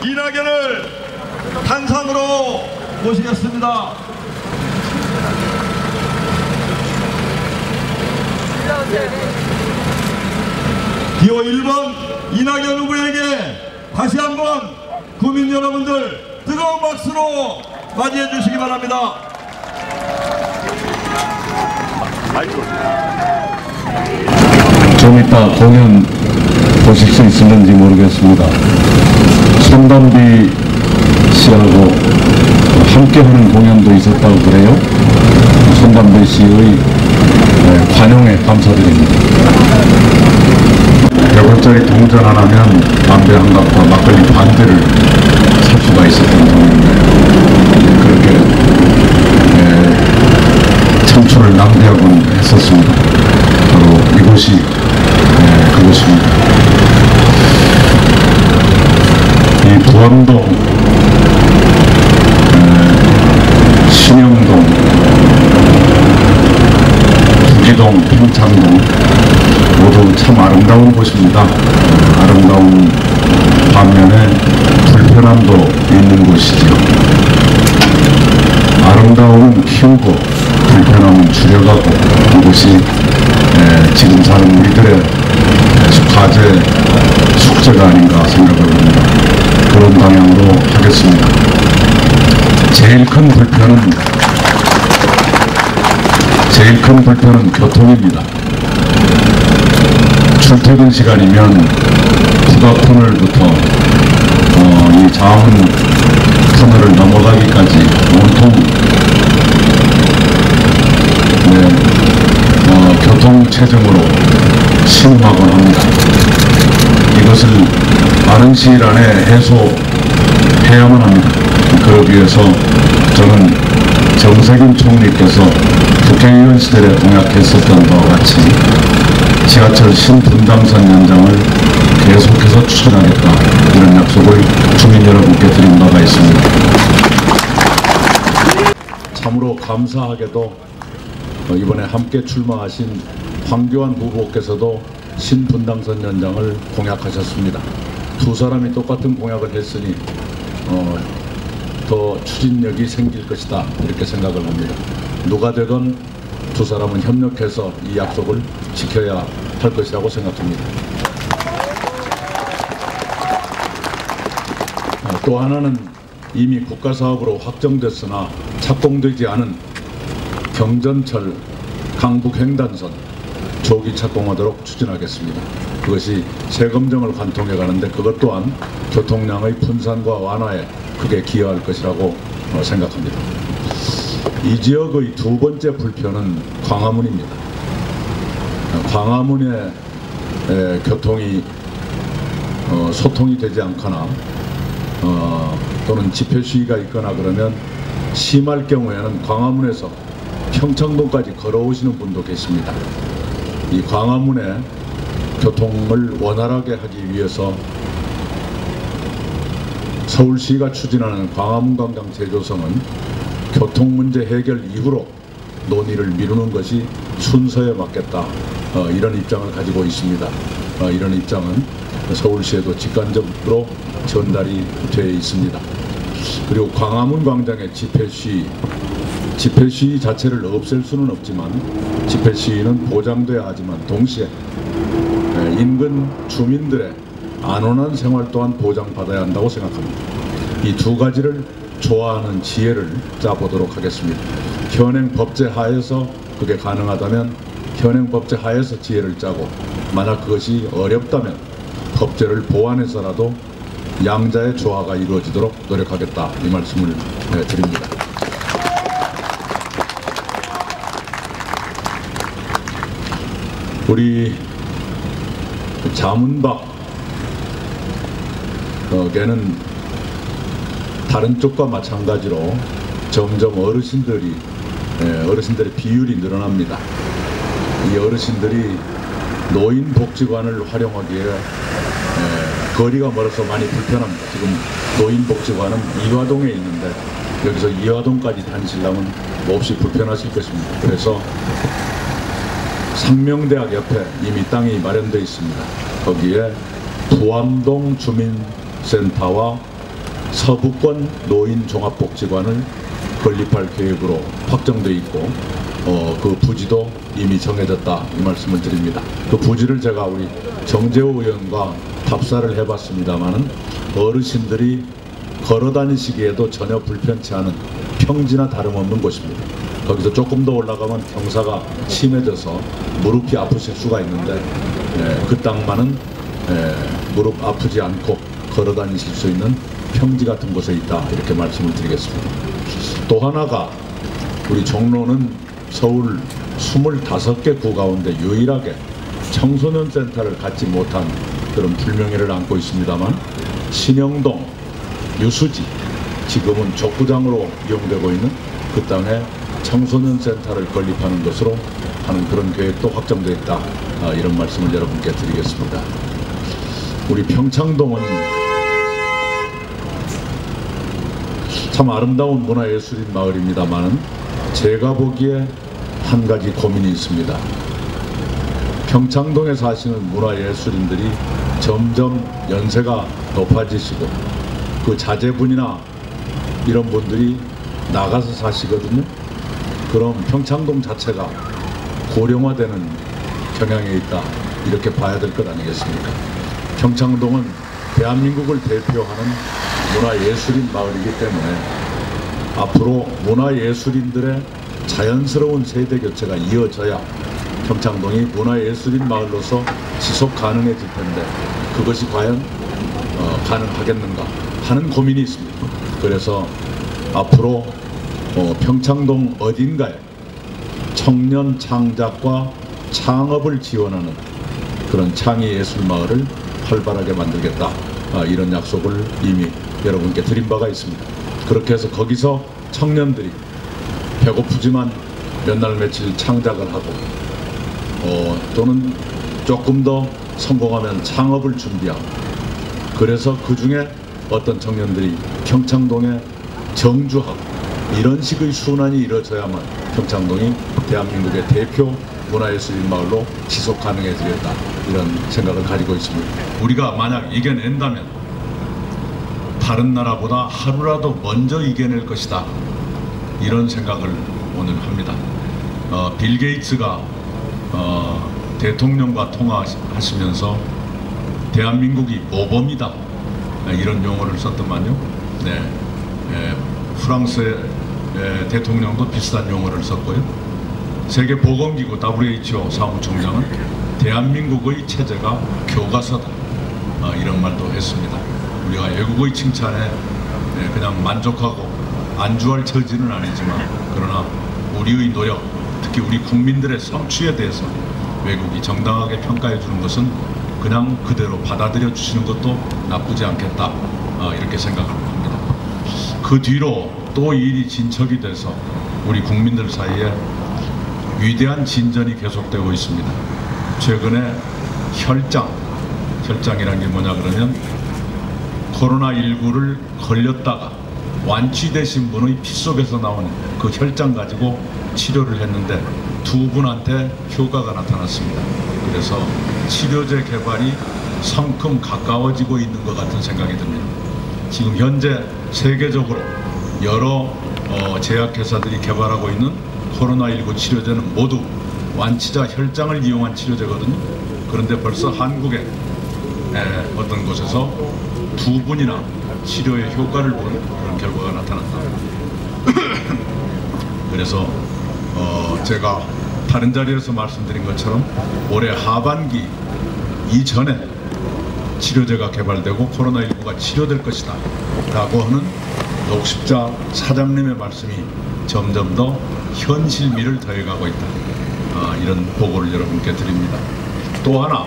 이낙연을 단상으로 모시겠습니다. 기호 1번 이낙연 후보에게 다시 한번 국민 여러분들 뜨거운 박수로 맞이해 주시기 바랍니다. 좀 이따 공연 보실 수 있을는지 모르겠습니다. 손담비 씨하고 함께하는 공연도 있었다고 그래요. 손담비 씨의 관용에 감사드립니다. 100원짜리 동전 하나면 담배 한 갑과 막걸리 반대를 살 수가 있었던 돈인데 그렇게 청춘을 낭비하곤 했었습니다. 바로 이곳이 그곳입니다. 이 부암동, 신영동, 부기동, 평창동 모두 참 아름다운 곳입니다. 아름다운 반면에 불편함도 있는 곳이지요. 아름다움은 키우고 불편함은 줄여가고 이것이 지금 사는 우리들의 과제, 숙제가 아닌가 생각을 합니다. 그런 방향으로 하겠습니다. 제일 큰 불편은 교통입니다. 출퇴근 시간이면 북악터널부터 이 자문 터널을 넘어가기까지 온통 교통체증으로 신음하곤 합니다. 이것을 빠른 시일 안에 해소해야만 합니다. 그러기 위해서 저는 정세균 총리께서 국회의원 시절에 공약했었던 바와 같이 지하철 신분당선 연장을 계속해서 추진하겠다, 이런 약속을 주민 여러분께 드린 바가 있습니다. 참으로 감사하게도 이번에 함께 출마하신 황교안 후보께서도 신분당선 연장을 공약하셨습니다. 두 사람이 똑같은 공약을 했으니 더 추진력이 생길 것이다, 이렇게 생각을 합니다. 누가 되건 두 사람은 협력해서 이 약속을 지켜야 할 것이라고 생각합니다. 또 하나는 이미 국가사업으로 확정됐으나 착공되지 않은 경전철 강북횡단선 조기 착공하도록 추진하겠습니다. 그것이 세금정을 관통해 가는데 그것 또한 교통량의 분산과 완화에 크게 기여할 것이라고 생각합니다. 이 지역의 두 번째 불편은 광화문입니다. 광화문에 교통이 소통이 되지 않거나 또는 집회 시위가 있거나 그러면 심할 경우에는 광화문에서 평창동까지 걸어오시는 분도 계십니다. 이 광화문에 교통을 원활하게 하기 위해서 서울시가 추진하는 광화문 광장 재조성은 교통 문제 해결 이후로 논의를 미루는 것이 순서에 맞겠다, 이런 입장을 가지고 있습니다. 이런 입장은 서울시에도 직관적으로 전달이 되어 있습니다. 그리고 광화문 광장의 집회 시위 자체를 없앨 수는 없지만 집회 시위는 보장돼야 하지만 동시에 인근 주민들의 안온한 생활 또한 보장받아야 한다고 생각합니다. 이 두 가지를 조화하는 지혜를 짜보도록 하겠습니다. 현행 법제 하에서 그게 가능하다면 현행 법제 하에서 지혜를 짜고, 만약 그것이 어렵다면 법제를 보완해서라도 양자의 조화가 이루어지도록 노력하겠다, 이 말씀을 드립니다. 우리 자문박에는 다른 쪽과 마찬가지로 점점 어르신들의 비율이 늘어납니다. 이 어르신들이 노인복지관을 활용하기에 거리가 멀어서 많이 불편합니다. 지금 노인복지관은 이화동에 있는데 여기서 이화동까지 다니시려면 몹시 불편하실 것입니다. 그래서 상명대학 옆에 이미 땅이 마련되어 있습니다. 거기에 부암동 주민센터와 서부권 노인종합복지관을 건립할 계획으로 확정돼 있고 그 부지도 이미 정해졌다 이 말씀을 드립니다. 그 부지를 제가 우리 정재호 의원과 답사를 해봤습니다마는 어르신들이 걸어 다니시기에도 전혀 불편치 않은 평지나 다름없는 곳입니다. 거기서 조금 더 올라가면 경사가 심해져서 무릎이 아프실 수가 있는데 그 땅만은 무릎 아프지 않고 걸어 다니실 수 있는 평지 같은 곳에 있다 이렇게 말씀을 드리겠습니다. 또 하나가 우리 종로는 서울 25개 구 가운데 유일하게 청소년 센터를 갖지 못한 그런 불명예를 안고 있습니다만 신영동 유수지 지금은 족구장으로 이용되고 있는 그 땅에 청소년 센터를 건립하는 것으로 하는 그런 계획도 확정되어 있다 이런 말씀을 여러분께 드리겠습니다. 우리 평창동은 참 아름다운 문화예술인 마을입니다만 제가 보기에 한 가지 고민이 있습니다. 평창동에 사시는 문화예술인들이 점점 연세가 높아지시고 그 자제분이나 이런 분들이 나가서 사시거든요. 그럼 평창동 자체가 고령화되는 경향에 있다 이렇게 봐야 될 것 아니겠습니까? 평창동은 대한민국을 대표하는 문화예술인 마을이기 때문에 앞으로 문화예술인들의 자연스러운 세대 교체가 이어져야 평창동이 문화예술인 마을로서 지속 가능해질 텐데 그것이 과연 가능하겠는가 하는 고민이 있습니다. 그래서 앞으로 평창동 어딘가에 청년 창작과 창업을 지원하는 그런 창의예술마을을 활발하게 만들겠다 이런 약속을 이미 여러분께 드린 바가 있습니다. 그렇게 해서 거기서 청년들이 배고프지만 몇 날 며칠 창작을 하고 또는 조금 더 성공하면 창업을 준비하고 그래서 그 중에 어떤 청년들이 평창동에 정주하고 이런 식의 순환이 이루어져야만 평창동이 대한민국의 대표 문화예술인 마을로 지속 가능해지겠다 이런 생각을 가지고 있습니다. 우리가 만약 이겨낸다면 다른 나라보다 하루라도 먼저 이겨낼 것이다 이런 생각을 오늘 합니다. 빌 게이츠가 대통령과 통화하시면서 대한민국이 모범이다 이런 용어를 썼더만요. 프랑스의 대통령도 비슷한 용어를 썼고요. 세계보건기구 WHO 사무총장은 대한민국의 체제가 교과서다 이런 말도 했습니다. 우리가 외국의 칭찬에 그냥 만족하고 안주할 처지는 아니지만 그러나 우리의 노력, 특히 우리 국민들의 성취에 대해서 외국이 정당하게 평가해 주는 것은 그냥 그대로 받아들여 주시는 것도 나쁘지 않겠다 이렇게 생각을 합니다. 그 뒤로 또 일이 진척이 돼서 우리 국민들 사이에 위대한 진전이 계속되고 있습니다. 최근에 혈장이라는 게 뭐냐 그러면 코로나19를 걸렸다가 완치되신 분의 피 속에서 나오는 그 혈장 가지고 치료를 했는데 두 분한테 효과가 나타났습니다. 그래서 치료제 개발이 성큼 가까워지고 있는 것 같은 생각이 듭니다. 지금 현재 세계적으로 여러 제약회사들이 개발하고 있는 코로나19 치료제는 모두 완치자 혈장을 이용한 치료제거든요. 그런데 벌써 한국의 어떤 곳에서 두 분이나 치료에 효과를 보는 그런 결과가 나타났다. 그래서 제가 다른 자리에서 말씀드린 것처럼 올해 하반기 이전에 치료제가 개발되고 코로나19가 치료될 것이다 라고 하는 녹십자 사장님의 말씀이 점점 더 현실미를 더해가고 있다 이런 보고를 여러분께 드립니다. 또 하나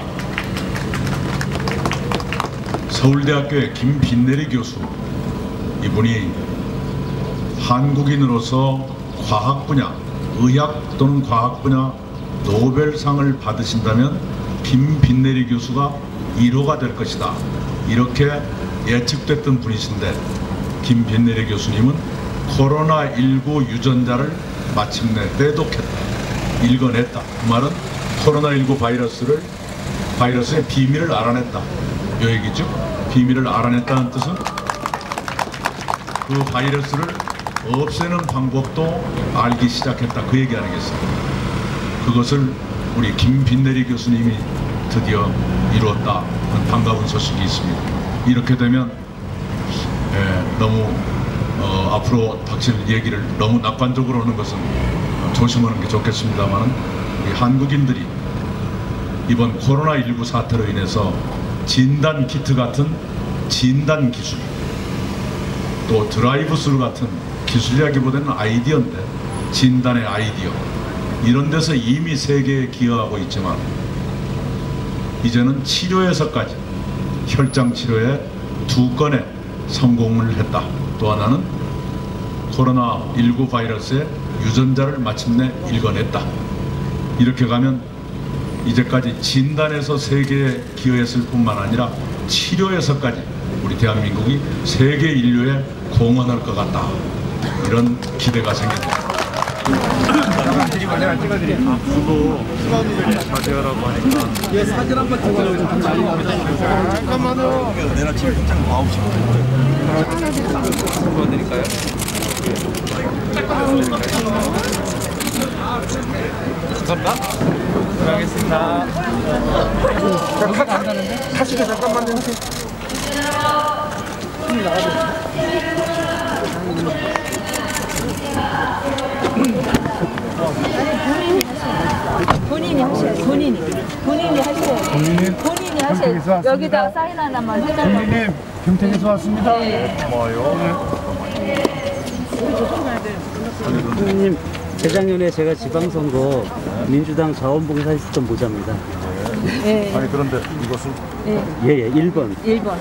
서울대학교의 김빈내리 교수 이분이 한국인으로서 과학 분야, 의학 또는 과학 분야 노벨상을 받으신다면 김빈내리 교수가 1호가 될 것이다 이렇게 예측됐던 분이신데 김빈내리 교수님은 코로나19 유전자를 마침내 떼독했다, 읽어냈다. 그 말은 코로나19 바이러스의 비밀을 알아냈다 이 얘기죠. 비밀을 알아냈다는 뜻은 그 바이러스를 없애는 방법도 알기 시작했다, 그 얘기 아니겠습니까? 그것을 우리 김빈내리 교수님이 드디어 이루었다, 반가운 소식이 있습니다. 이렇게 되면 너무 앞으로 닥칠 얘기를 너무 낙관적으로 하는 것은 조심하는 게 좋겠습니다만, 우리 한국인들이 이번 코로나19 사태로 인해서 진단 키트 같은 진단 기술, 또 드라이브스루 같은 기술이라기보다는 아이디어인데, 진단의 아이디어, 이런 데서 이미 세계에 기여하고 있지만 이제는 치료에서까지 혈장 치료에 2건의 성공을 했다. 또 하나는 코로나19 바이러스의 유전자를 마침내 읽어냈다. 이렇게 가면 이제까지 진단에서 세계에 기여했을 뿐만 아니라 치료에서까지 우리 대한민국이 세계 인류에 공헌할 것 같다, 이런 기대가 생깁니다. 내가 찍어드릴게요. 수고 자제하라고 하니까. 예, 사진 한번 찍어주세요. 잠깐만요. 내가 지금 현장 9시 찍어드릴까요? 감사합니다. 들어가겠습니다. 하시게 잠깐만요. 본인이 하셔요. 본인이 하셔요. 본인이 하셔요. 여기다가 사인 하나만 해달라고. 선생님, 평택에서 왔습니다. 선생님, 재작년에 제가 지방선거 민주당 자원봉사 했었던 모자입니다. 예. 아니, 그런데 이것은 예, 1번. 1번.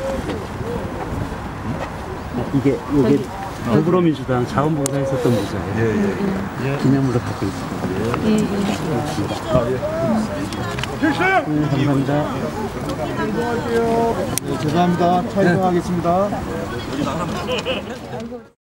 이게 더불어민주당 자원봉사 했었던 모자예요. 기념으로 갖고 있습니다. 감사합니다. 죄송합니다. 촬영하겠습니다.